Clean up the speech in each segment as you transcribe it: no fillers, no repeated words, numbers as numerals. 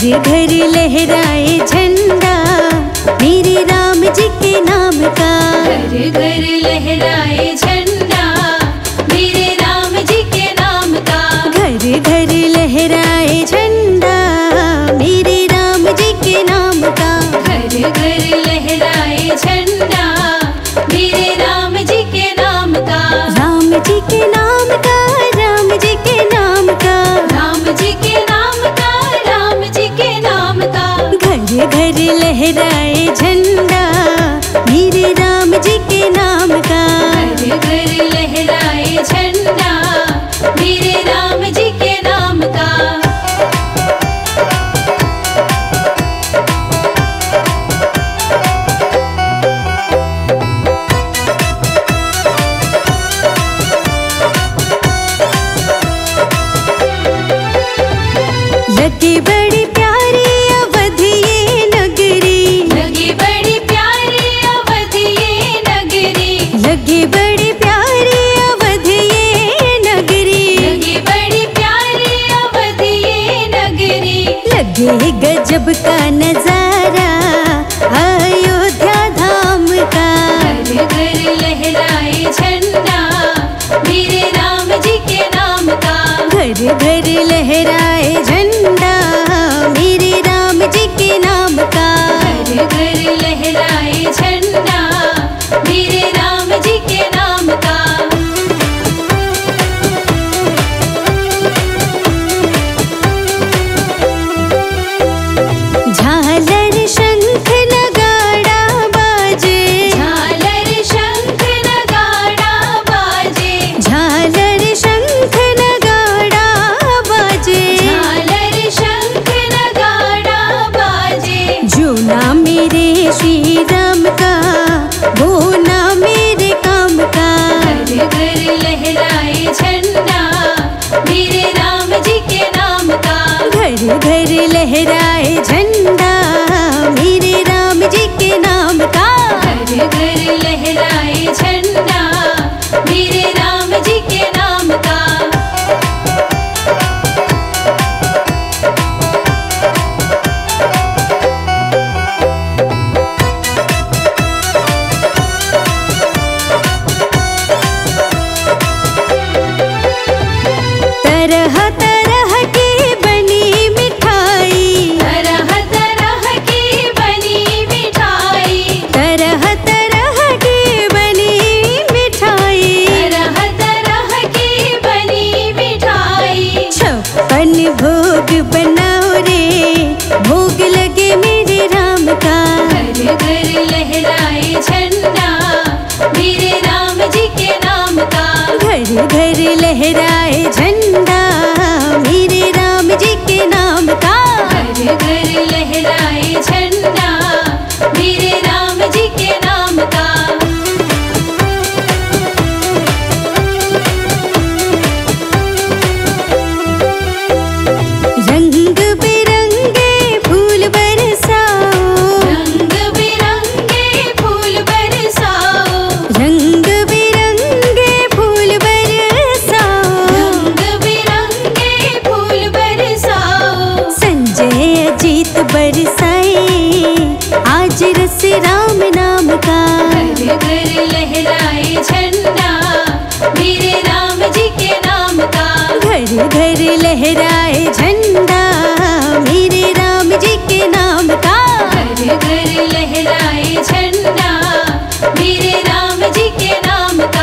घर लहराए झंडा मेरे राम जी के नाम का। घर घर लहराए झंडा मेरे राम जी के नाम का। घर घर लहराए झंडा मेरे राम जी के नाम का। घर घर लहराए झंडा मेरे राम जी के नाम का। राम जी के नाम का, राम जी के नाम का, राम जी के नाम का, राम जी के नाम का। घर घर लहराए झंडा मेरे राम जी के नाम का। घर घर लहराए झंडा मेरे राम जी के नाम का। लगी बड़ी प्यारी अवध ये नगरी। लगी बड़ी प्यारी अवध ये नगरी। लगी बड़ी प्यारी अवध ये नगरी। लगी बड़ी प्यारी अवध ये नगरी। लगे गजब का नजारा अयोध्या धाम का। घर घर लहराए झंडा मेरे राम जी के नाम का। घर घर लहराए झंडा मेरे राम जी के नाम का। घर घर लहराए झंडा मेरे राम जी के नाम का। झालर शंख नगाड़ा बाजे। झालर शंख नगाड़ा बाजे। झालर शंख नगाड़ा बाजे। झालर शंख नगाड़ा बाजे। जो नाम मेरे श्री राम का वो नाम मेरे काम का। घर घर लहराए झंडा मेरे राम जी के नाम का। घर घर लहराए झंडा मेरे राम जी के नाम का। घर घर लहराए झंडा मेरे राम जी के नाम का। तरह तरह की बनी मिठाई। तरह तरह की बनी मिठाई। तरह तरह की बनी मिठाई। तरह तरह की बनी मिठाई। 56 भोग बनाओ रे भोग लगे मेरे राम का। घर घर लहराए झंडा मेरे राम जी के नाम का। घर घर लहराए झंडा मेरे राम जी के नाम का। घर घर लहराए झंडा मेरे राम जी के नाम का। रंग बिरंगे फूल बरसाओ। रंग बिरंगे फूल बरसाओ। रंग बिरंगे फूल बरसाओ। रंग बिरंगे फूल बरसाओ। संजय अजीत बरसाए आज रस राम नाम का। घर घर लहराए झंडा मेरे राम जी के नाम का। घर घर लहराए झंडा मेरे राम जी के नाम का। घर घर लहराए झंडा मेरे राम जी के नाम का।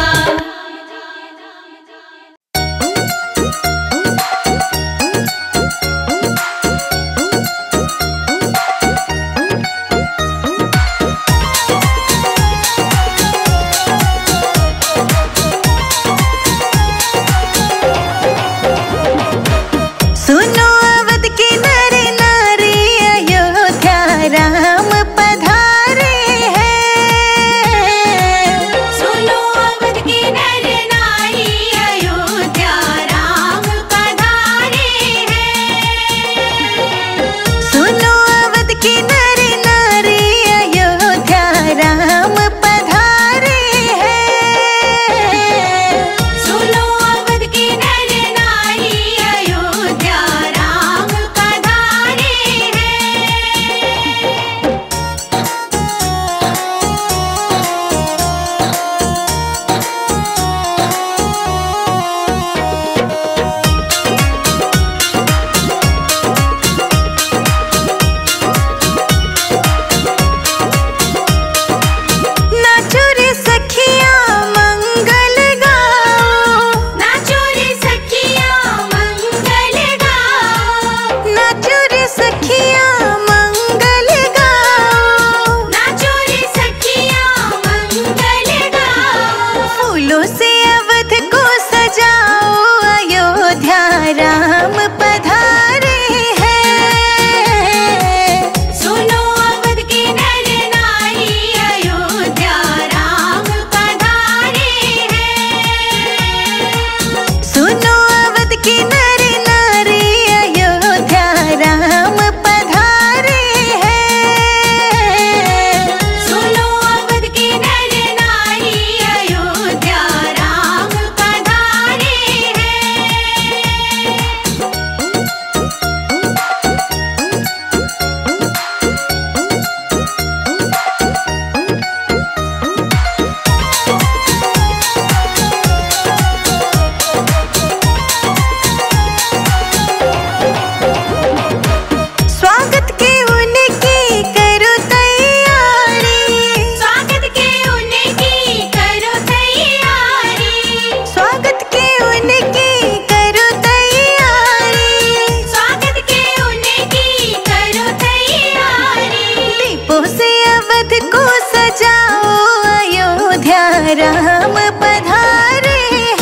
राम पधारे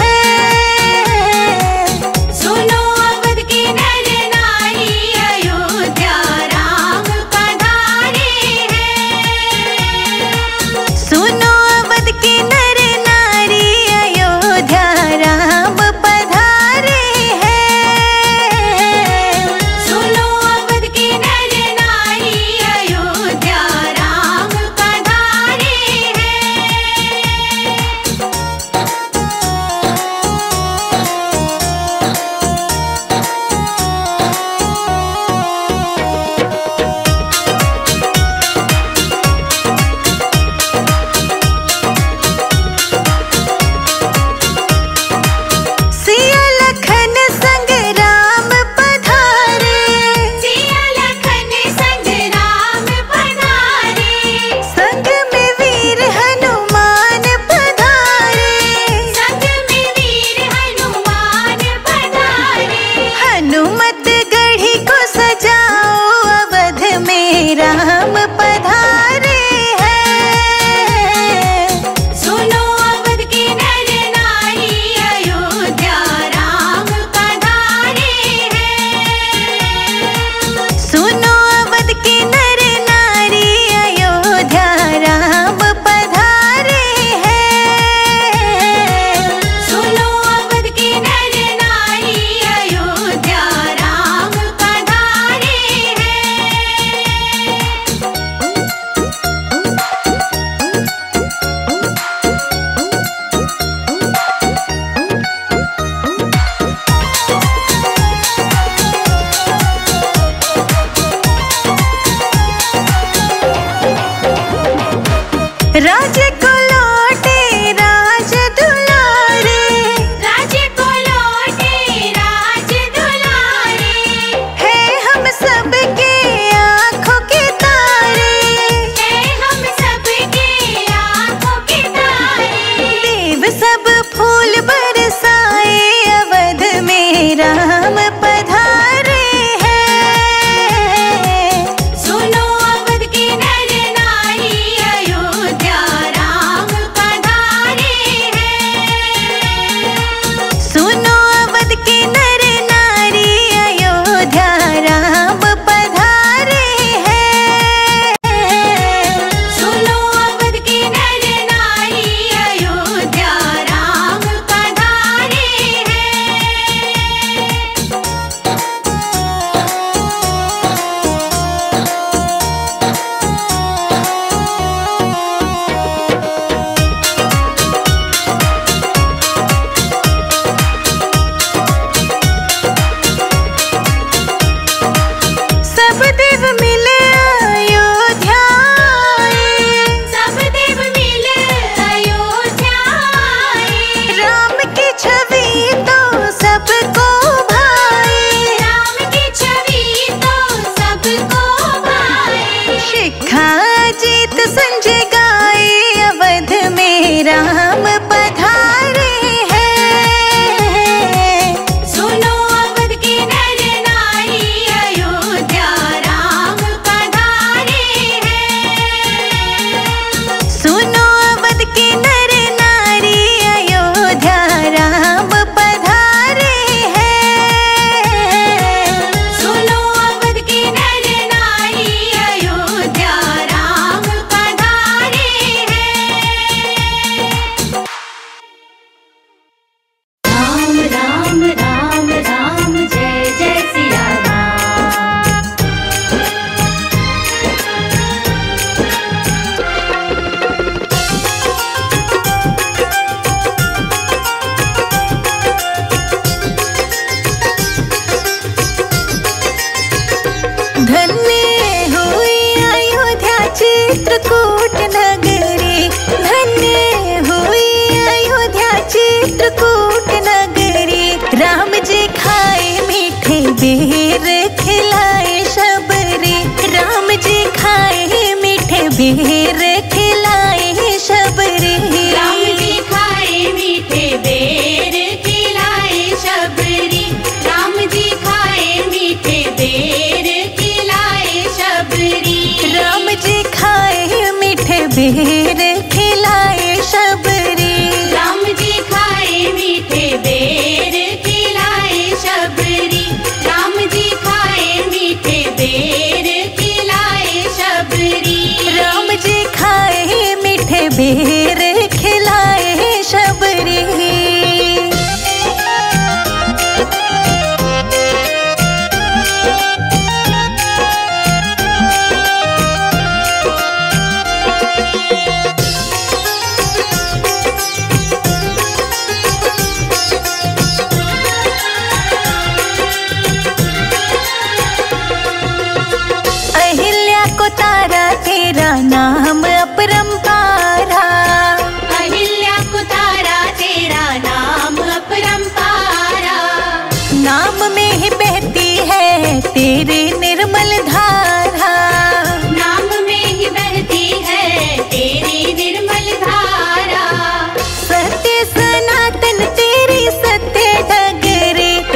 हैं। सुनो अवध की नर नारी अयोध्या राम पधारे हैं। सुनो अवध की नर नारी अयोध्या राम पधारे हैं। सुनो अवध की नर नारी अयोध्या राम पधारे हैं।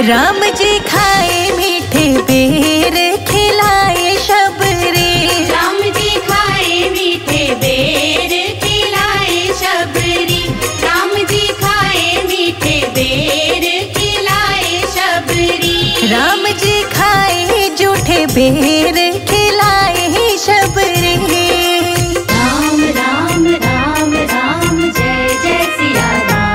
राम जी खाए मीठे बेर खिलाए शबरी। राम जी खाए मीठे बेर खिलाए शबरी। राम जी खाए मीठे बेर खिलाए शबरी। राम जी खाए जूठे बेर खिलाए शबरी। राम राम राम राम जय जय सिया राम।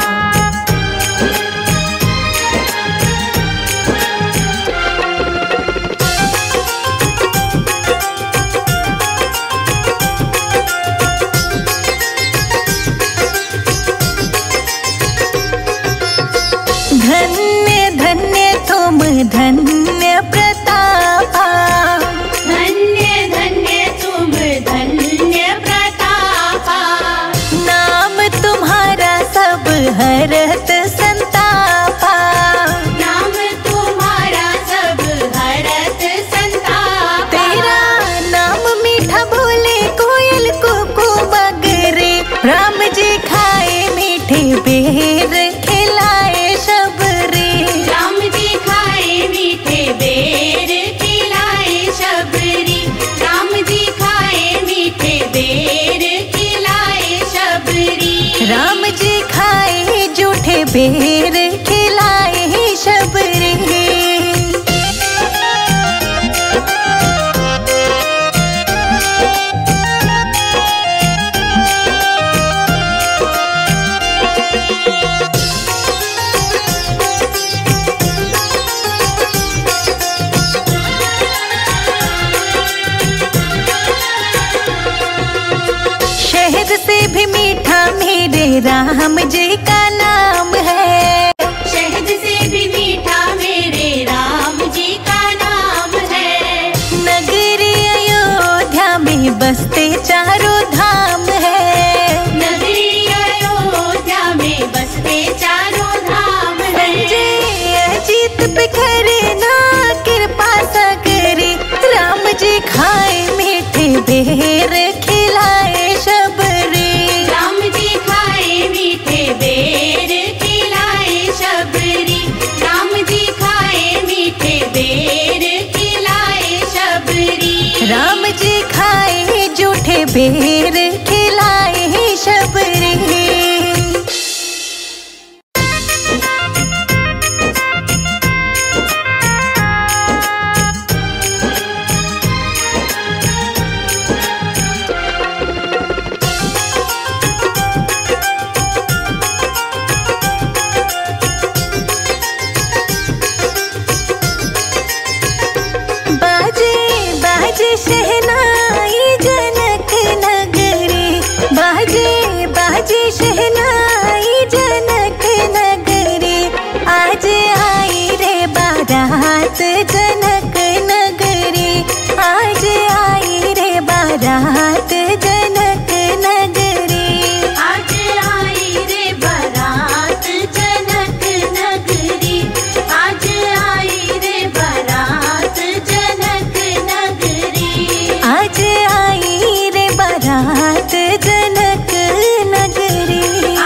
धन्य धन्य तुम धन्य प्रतापा। धन्य धन्य तुम धन्य प्रतापा। नाम तुम्हारा सब हरत संतापा। नाम तुम्हारा सब हरत संतापा। तेरा नाम मीठा बोले कोयल कुकू मगरे। राम जी खाए मीठे बेर खिलाए शबरी। राम जी खाए मीठे बेर खिलाए शबरी। राम जी खाए मीठे बेर खिलाए शबरी। राम जी खाए जूठे बेर खिलाए शबरी। शहद से भी मीठा मेरे राम जी का नाम है। शहद से भी मीठा मेरे राम जी का नाम है। नगरी अयोध्या में बसते चारों धाम है। नगरी अयोध्या में बसते चारों धाम है। संजय अजीत पे करे ना कृपा सगरी। राम जी खाए मीठे बेर खिलाए शबरी। राम जी खाए मीठे बेर खिलाए शबरी। राम जी खाए मीठे बेर खिलाए शबरी। राम जी खाए जूठे बेर खिलाए शबरी। बाजे बाजे शहनाई जनक नगरी। बाजे बाजे शहनाई जनक नगरी। आज आई रे बारात जनक नगरी। आज आई रे बारात जनक नगरी। आज आई रे बारात जनक नगरी। आज आई रे बारात जनक नगरी। आज आई रे बारात जनक नगरी।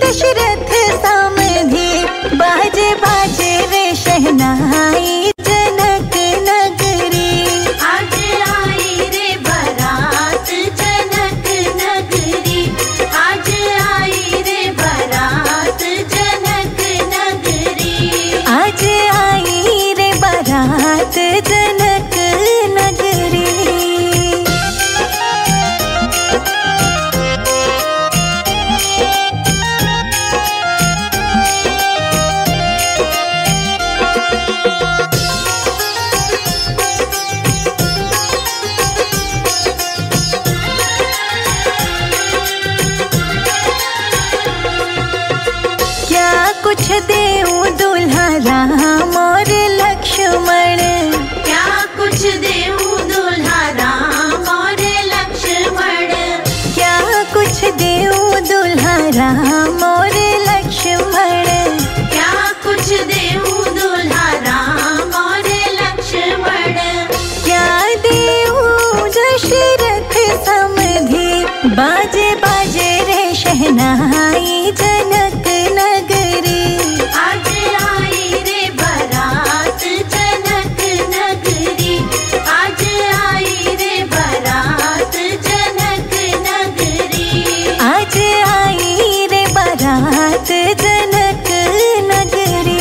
दशरथ समधी, बाजे बाजे रे शहनाई जनक नगरी। आज आई रे बारात जनक नगरी, आज आई रे बारात जनक नगरी, आज आई रे बारात जनक नगरी। कुछ देऊं दुल्हा राम और लक्ष्मण, क्या कुछ देऊं दुल्हा राम और लक्ष्मण, क्या कुछ देऊं दुल्हा राम और लक्ष्मण, क्या कुछ देऊं दुल्हा राम और लक्ष्मण, क्या देऊं दशरथ समधी, बाजे बाजे रे शहनाई जनक नगरी। आज आई रे बारात जनक नगरी, आज आई रे बारात जनक नगरी, आज आई रे बारात जनक नगरी।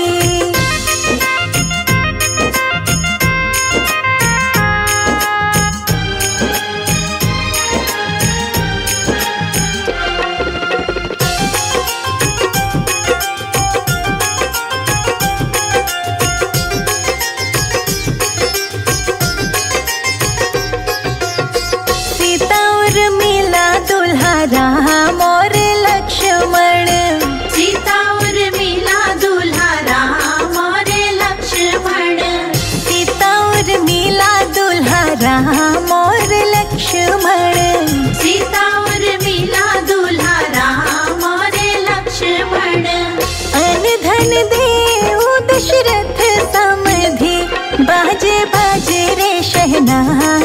राम और लक्ष्मण, सीता और मिला दुल्हा राम और लक्ष्मण, सीता और मिला दुल्हा राम और लक्ष्मण, सीता और मिला दुल्हा राम और लक्ष्मण, अन धन देऊं दशरथ समधी, बाजे बाजे रे शहनाई